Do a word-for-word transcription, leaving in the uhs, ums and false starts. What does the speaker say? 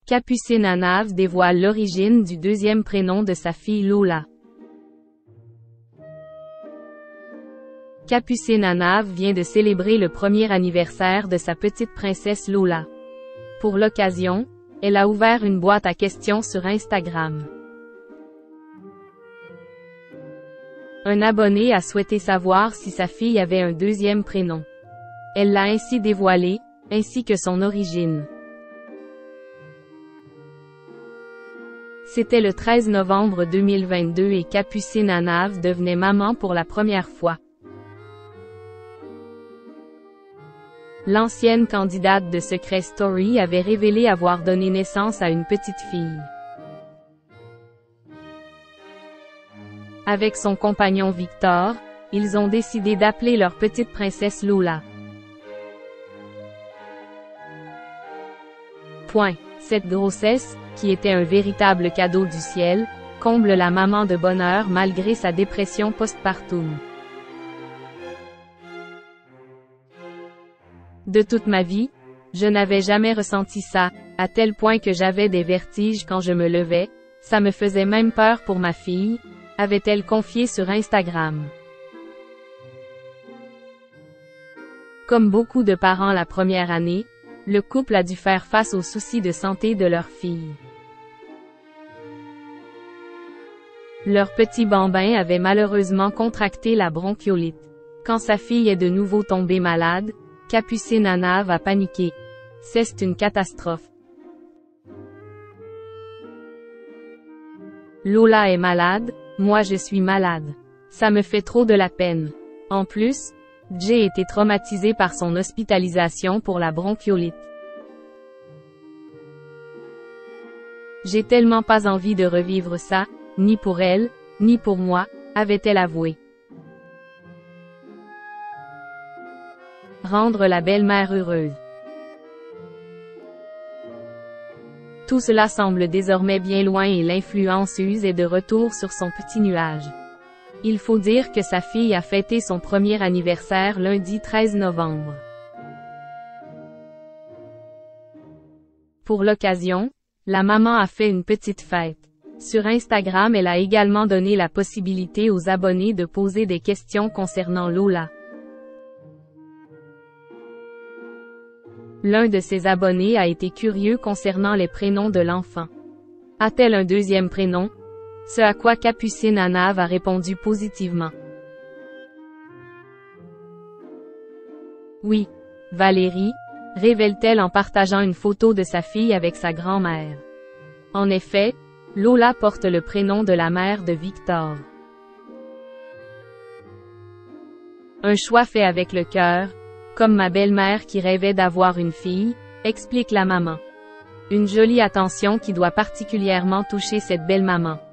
Capucine Anave dévoile l'origine du deuxième prénom de sa fille Lola. Capucine Anave vient de célébrer le premier anniversaire de sa petite princesse Lola. Pour l'occasion, elle a ouvert une boîte à questions sur Instagram. Un abonné a souhaité savoir si sa fille avait un deuxième prénom. Elle l'a ainsi dévoilé, ainsi que son origine. C'était le treize novembre deux mille vingt-deux et Capucine Anave devenait maman pour la première fois. L'ancienne candidate de Secret Story avait révélé avoir donné naissance à une petite fille. Avec son compagnon Victor, ils ont décidé d'appeler leur petite princesse Lola. Point. Cette grossesse, qui était un véritable cadeau du ciel, comble la maman de bonheur malgré sa dépression postpartum. De toute ma vie, je n'avais jamais ressenti ça, à tel point que j'avais des vertiges quand je me levais, ça me faisait même peur pour ma fille, avait-elle confié sur Instagram. Comme beaucoup de parents la première année, le couple a dû faire face aux soucis de santé de leur fille. Leur petit bambin avait malheureusement contracté la bronchiolite. Quand sa fille est de nouveau tombée malade, Capucine Anave a paniqué. C'est une catastrophe. Lola est malade, moi je suis malade. Ça me fait trop de la peine. En plus, Jay était traumatisé par son hospitalisation pour la bronchiolite. J'ai tellement pas envie de revivre ça, ni pour elle, ni pour moi, avait-elle avoué. Rendre la belle-mère heureuse. Tout cela semble désormais bien loin et l'influenceuse est de retour sur son petit nuage. Il faut dire que sa fille a fêté son premier anniversaire lundi treize novembre. Pour l'occasion, la maman a fait une petite fête. Sur Instagram, elle a également donné la possibilité aux abonnés de poser des questions concernant Lola. L'un de ses abonnés a été curieux concernant les prénoms de l'enfant. A-t-elle un deuxième prénom? Ce à quoi Capucine Anave a répondu positivement. Oui, Valérie, révèle-t-elle en partageant une photo de sa fille avec sa grand-mère. En effet, Lola porte le prénom de la mère de Victor. Un choix fait avec le cœur, comme ma belle-mère qui rêvait d'avoir une fille, explique la maman. Une jolie attention qui doit particulièrement toucher cette belle maman.